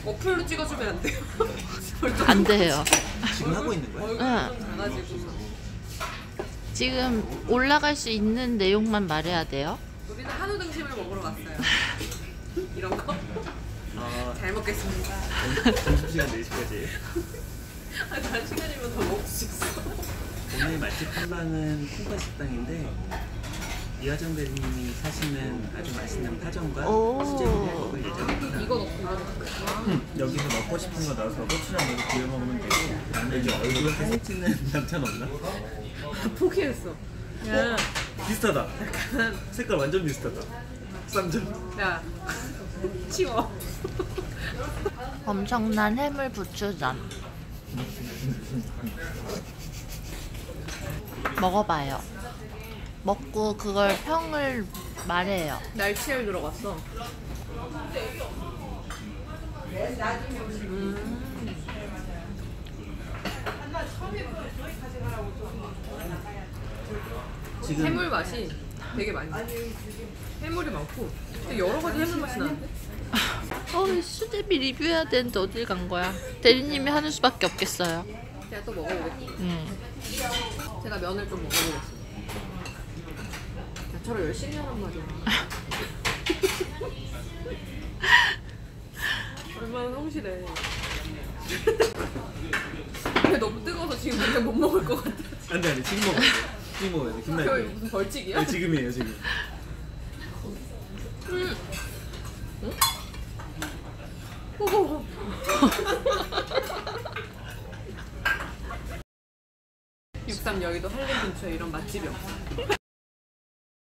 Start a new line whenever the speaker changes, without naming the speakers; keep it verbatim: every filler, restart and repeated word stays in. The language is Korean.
어플로 찍어주면 안 돼요?
안 돼요.
지금 하고 있는 거야?
얼굴
응.
좀 작아지고.
지금 올라갈 수 있는 내용만 말해야 돼요.
우리는 한우 등심을 먹으러 왔어요. 이런 거?
아,
잘 먹겠습니다.
점심시간 네 시까지.
아, 다른 시간이면 더 먹을 수 있어.
오늘 맛집 탐방은 콩팥 식당인데 이화정 대리님이 사시는 아주 맛있는 파전과
오.
수제비를 먹을 예정입니다.
이거 넣고 이거 넣고.
음, 여기서 먹고 싶은 거 넣어서 고추장 넣고 구워 먹으면 되고 여기 얼굴 사진 찍는 남편 없나?
포기했어. 야,
비슷하다. 색깔 완전 비슷하다. 쌈장.
야, 치워.
엄청난 해물 부추전. 먹어봐요. 먹고 그걸 평을 말해요.
날치알 들어갔어. 음.
지금
해물 맛이 되게 많이 나. 해물이 많고 되게 여러 가지 해물 맛이 나는데?
어, 수제비 리뷰해야 되는데 어딜 간 거야? 대리님이 하는 수밖에 없겠어요.
제가 또 먹어보겠습니다.
음.
제가 면을 좀 먹어보겠습니다. 저를 열심히 하란 말이야. 얼마나 성실해. 근데 너무 뜨거워서 지금 그냥 못 먹을 것 같아.
안돼 안돼 지금 먹어야 돼. 지금 먹어야 돼.
그거
김나게.
무슨 벌칙이야?
네, 지금이에요 지금.
음. 응? 오. 육삼 여의도 한림 근처에 이런 맛집이 없어.